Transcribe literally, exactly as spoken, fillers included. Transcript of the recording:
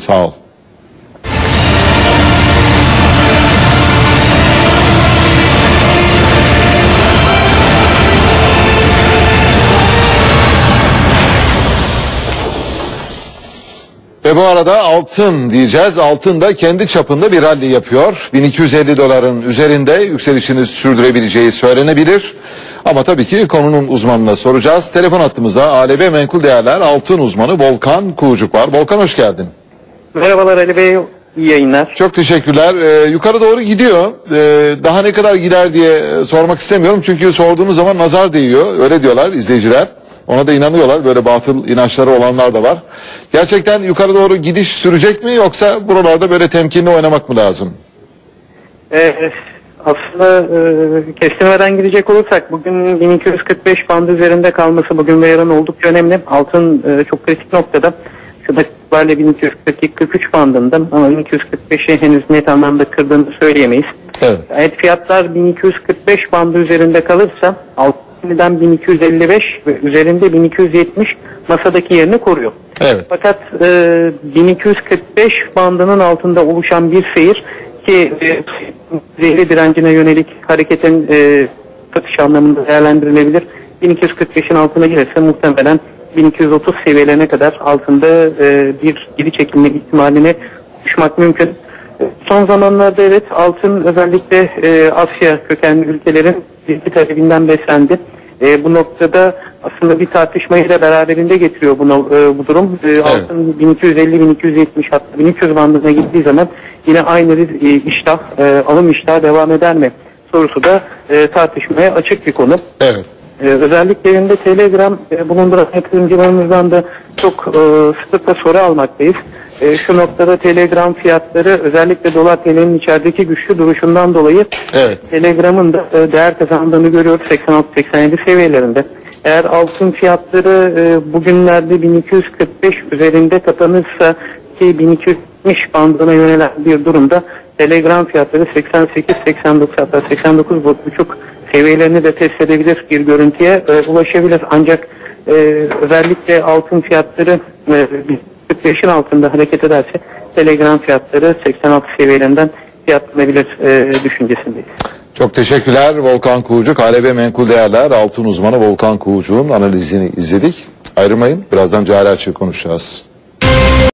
Sağ ol. Ve bu arada altın diyeceğiz. Altın da kendi çapında bir rally yapıyor. bin iki yüz elli doların üzerinde yükselişini sürdürebileceği söylenebilir. Ama tabii ki konunun uzmanına soracağız. Telefon hattımızda A L V Menkul Değerler altın uzmanı Volkan Kuğucuk var. Volkan, hoş geldin. Merhabalar Ali Bey, iyi yayınlar. Çok teşekkürler. Ee, yukarı doğru gidiyor. Ee, daha ne kadar gider diye sormak istemiyorum. Çünkü sorduğunuz zaman nazar değiyor. Öyle diyorlar izleyiciler. Ona da inanıyorlar. Böyle batıl inançları olanlar da var. Gerçekten yukarı doğru gidiş sürecek mi, yoksa buralarda böyle temkinli oynamak mı lazım? Ee, aslında e, kestirmeden gidecek olursak bugün bin iki yüz kırk beş bandı üzerinde kalması bugün ve yarın oldukça önemli. Altın e, çok kritik noktada. Şu dakikalarla bin iki yüz kırk iki kırk üç bandında, ama bin iki yüz kırk beşi henüz net anlamda kırdığını söyleyemeyiz. Evet. Evet, fiyatlar bin iki yüz kırk beş bandı üzerinde kalırsa altından bin iki yüz elli beş ve üzerinde bin iki yüz yetmiş masadaki yerini koruyor. Evet. Fakat e, bin iki yüz kırk beş bandının altında oluşan bir seyir ki e, zehri direncine yönelik hareketin e, satış anlamında değerlendirilebilir. bin iki yüz kırk beşin altına girerse muhtemelen bin iki yüz otuz seviyelerine kadar altında e, bir geri çekilme ihtimalini düşmek mümkün. E, son zamanlarda evet, altın özellikle e, Asya kökenli ülkelerin ciddi talebinden beslendi. E, bu noktada aslında bir tartışmayı da beraberinde getiriyor bunu, e, bu durum. E, evet. Altın bin iki yüz elli bin iki yüz yetmiş hatta bin üç yüz bandına gittiği zaman yine aynı bir e, iştah, e, alım iştahı devam eder mi sorusu da e, tartışmaya açık bir konu. Evet. Ee, özellikle elinde Telegram e, bulunduran yatırımcılarımızdan da çok e, sıklıkla soru almaktayız. E, şu noktada Telegram fiyatları özellikle dolar T L'nin içerideki güçlü duruşundan dolayı Evet. Telegram'ın da e, değer kazandığını görüyoruz seksen altı seksen yedi seviyelerinde. Eğer altın fiyatları e, bugünlerde bin iki yüz kırk beş üzerinde kapanırsa ki bin iki yüz yetmiş bandına yönelen bir durumda Telegram fiyatları seksen sekiz seksen dokuz hatta seksen dokuz buçuk seviyelerini de test edebilir bir görüntüye e, ulaşabilir. Ancak e, özellikle altın fiyatları e, kırk beşin altında hareket ederse Telegram fiyatları seksen altı seviyelerinden fiyatlanabilir e, düşüncesindeyiz. Çok teşekkürler Volkan Kuğucuk. A L V Menkul Değerler altın uzmanı Volkan Kuğucuk'un analizini izledik. Ayrılmayın. Birazdan cari açığı konuşacağız.